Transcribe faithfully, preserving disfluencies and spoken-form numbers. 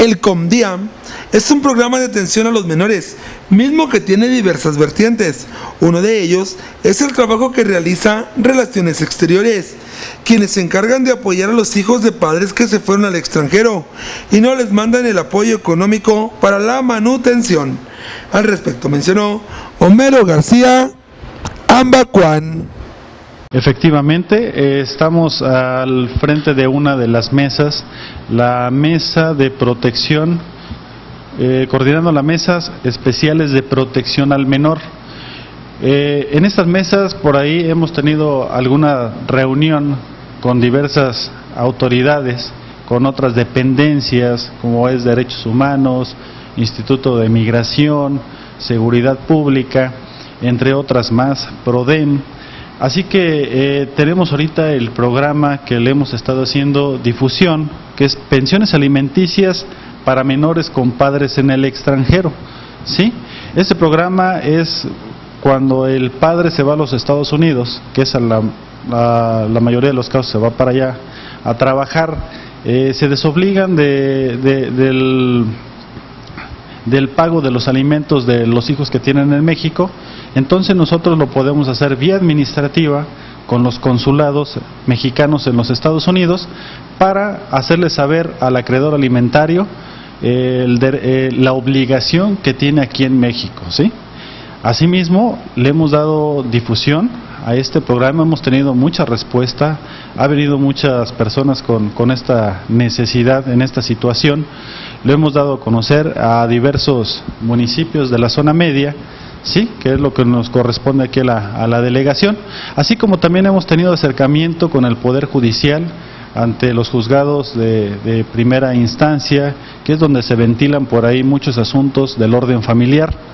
El COMDIA es un programa de atención a los menores, mismo que tiene diversas vertientes. Uno de ellos es el trabajo que realiza Relaciones Exteriores, quienes se encargan de apoyar a los hijos de padres que se fueron al extranjero y no les mandan el apoyo económico para la manutención. Al respecto mencionó Homero García Ambacuán. Efectivamente, eh, estamos al frente de una de las mesas, la mesa de protección, eh, coordinando las mesas especiales de protección al menor. Eh, en estas mesas, por ahí hemos tenido alguna reunión con diversas autoridades, con otras dependencias, como es Derechos Humanos, Instituto de Migración, Seguridad Pública, entre otras más, PRODEM. Así que eh, tenemos ahorita el programa que le hemos estado haciendo difusión, que es Pensiones Alimenticias para Menores con Padres en el Extranjero, ¿sí? Este programa es cuando el padre se va a los Estados Unidos, que es a la, a la mayoría de los casos se va para allá a trabajar, eh, se desobligan de, de, del, del pago de los alimentos de los hijos que tienen en México. Entonces nosotros lo podemos hacer vía administrativa con los consulados mexicanos en los Estados Unidos para hacerles saber al acreedor alimentario eh, el de, eh, la obligación que tiene aquí en México, ¿sí? Asimismo, le hemos dado difusión a este programa, hemos tenido mucha respuesta, ha venido muchas personas con, con esta necesidad en esta situación, lo hemos dado a conocer a diversos municipios de la zona media, sí, que es lo que nos corresponde aquí a la, a la delegación, así como también hemos tenido acercamiento con el Poder Judicial ante los juzgados de, de primera instancia, que es donde se ventilan por ahí muchos asuntos del orden familiar.